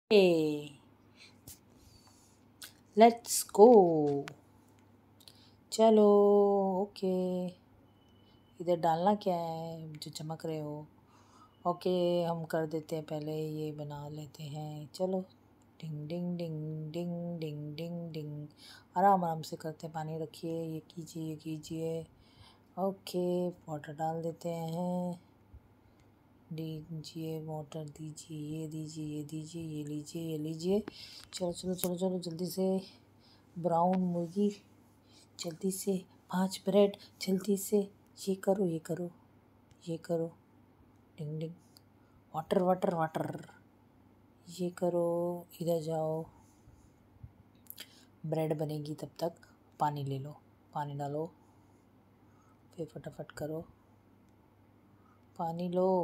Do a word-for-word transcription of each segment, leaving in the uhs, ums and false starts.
A let's go. चलो। Okay. इधर डालना क्या है जो चमक रहे हो? ओके, हम कर देते हैं, पहले ये बना लेते हैं। चलो। डिंग डिंग डिंग डिंग डिंग डिंग डिंग। आराम आराम से करते हैं। पानी रखिए, ये कीजिए ये कीजिए। ओके, वाटर डाल देते हैं। दीजिए वाटर, दीजिए ये दीजिए ये दीजिए ये लीजिए ये लीजिए। चलो चलो चलो चलो जल्दी से। ब्राउन मुर्गी, जल्दी से। पांच ब्रेड, जल्दी से। ये करो ये करो ये करो। डिंग डिंग। Water water water. ये करो। इधर जाओ। ब्रेड बनेगी तब तक पानी ले लो। पानी डालो, फिर फटाफट करो। पानी लो।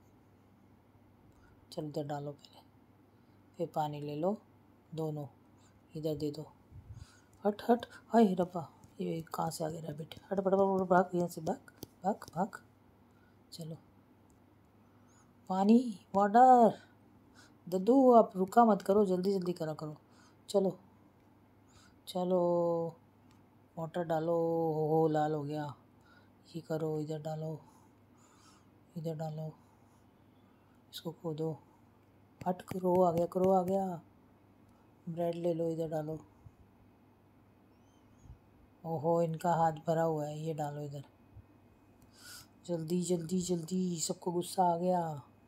चलो इधर डालो पहले, फिर पानी ले लो। दोनों इधर दे दो। हट हट। हाय रब्बा, ये कहाँ से आ गया रैबिट? हट बड़ा बड़ा भाग यहाँ से, भाग भाग भाग। चलो। पानी, वाटर। दद्दू आप रुका मत करो, जल्दी जल्दी करा करो। चलो चलो। वाटर डालो। हो लाल हो गया। ये करो, इधर डालो इधर डालो। इसको खोदो। हट करो, आ गया करो, आ गया। ब्रेड ले लो, इधर डालो। ओहो, इनका हाथ भरा हुआ है, ये डालो इधर। जल्दी जल्दी जल्दी, सबको गुस्सा आ गया।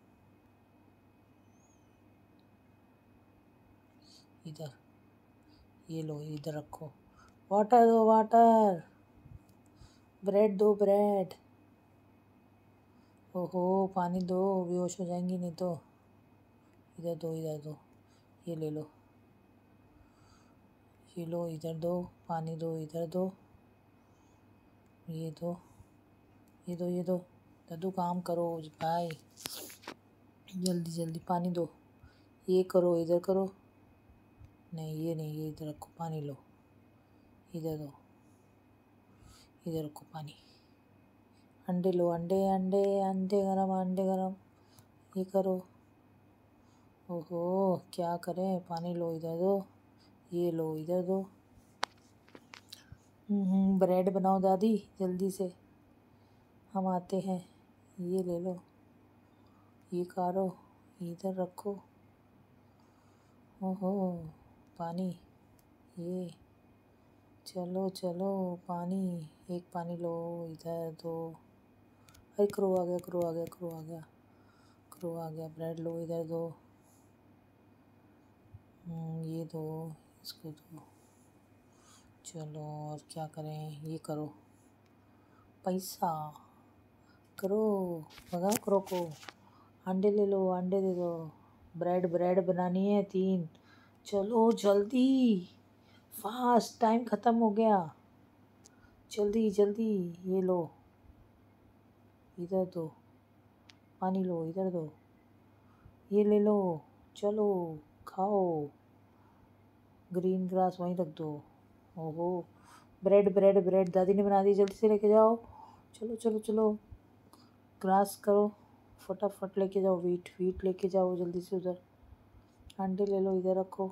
इधर ये लो, इधर रखो। वाटर दो, वाटर। ब्रेड दो, ब्रेड। ओहो, पानी दो, बेहोश हो जाएंगी नहीं तो। इधर दो, इधर दो। ये ले लो, ये लो, इधर दो। पानी दो, इधर दो। ये दो, ये दो, ये दो। दादू काम करो भाई, जल्दी जल्दी पानी दो। ये करो, इधर करो। नहीं ये नहीं, ये इधर रखो, पानी लो। इधर दो, इधर रखो पानी। अंडे लो, अंडे अंडे अंडे गरम, अंडे गरम। ये करो। ओहो, क्या करें? पानी लो, इधर दो। ये लो, इधर दो। हम्म ब्रेड बनाओ दादी, जल्दी से, हम आते हैं। ये ले लो, ये कारो, इधर रखो। ओहो, पानी। ये चलो चलो, पानी। एक पानी लो, इधर दो। अरे क्रो आ गया, क्रो आ गया, क्रो आ गया, क्रो आ गया। ब्रेड लो, इधर दो। ये दो, इसको दो। चलो, और क्या करें? ये करो। पैसा करो, भगा करो को। अंडे ले लो, अंडे दे दो। ब्रेड ब्रेड बनानी है तीन। चलो जल्दी, फास्ट, टाइम ख़त्म हो गया। जल्दी जल्दी। ये लो, इधर दो। पानी लो, इधर दो। ये ले लो। चलो खाओ। ग्रीन ग्रास वहीं रख दो। ओहो, ब्रेड ब्रेड ब्रेड दादी ने बना दी, जल्दी से लेके जाओ। चलो चलो चलो, ग्रास करो, फटाफट लेके जाओ। वीट वीट लेके जाओ जल्दी से उधर। अंडे ले लो, इधर रखो।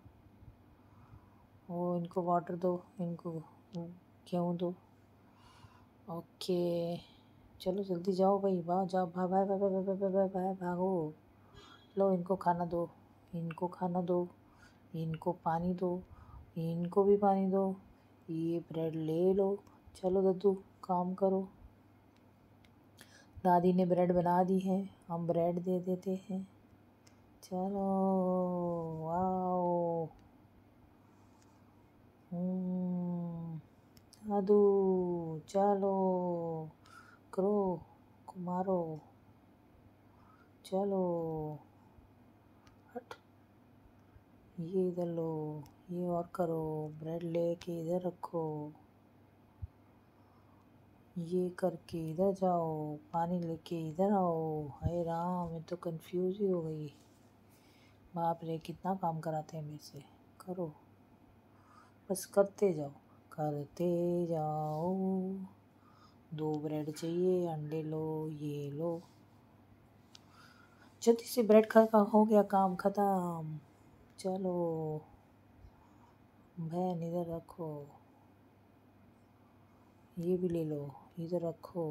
वो इनको वाटर दो, इनको गेहूँ दो। ओके, चलो जल्दी जाओ भाई, भाग जाओ, भाग भाग भाग भाग भाग भाग भाग भागो। लो, इनको खाना दो, इनको खाना दो, इनको पानी दो, इनको भी पानी दो। ये ब्रेड ले लो। चलो दद्दू, काम करो। दादी ने ब्रेड बना दी है, हम ब्रेड दे देते हैं। चलो, वाओ। दादू, चलो करो, मारो। चलो, हट। ये इधर लो, ये और करो। ब्रेड लेके इधर रखो। ये करके इधर जाओ, पानी लेके इधर आओ। हाय राम, मैं तो कंफ्यूज ही हो गई। बाप रे, कितना काम कराते हैं मेरे से। करो, बस करते जाओ, करते जाओ। दो ब्रेड चाहिए, अंडे लो, ये लो। जल्दी से, ब्रेड खा हो गया, काम खत्म। चलो बहन इधर रखो, ये भी ले लो, इधर रखो।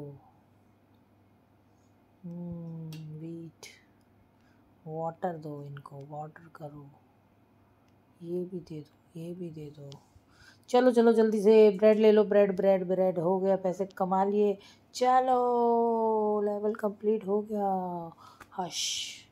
वीट, वाटर दो इनको, वाटर करो। ये भी दे दो, ये भी दे दो। चलो चलो जल्दी से ब्रेड ले लो, ब्रेड ब्रेड ब्रेड हो गया, पैसे कमा लिए। चलो लेवल कंप्लीट हो गया। हश।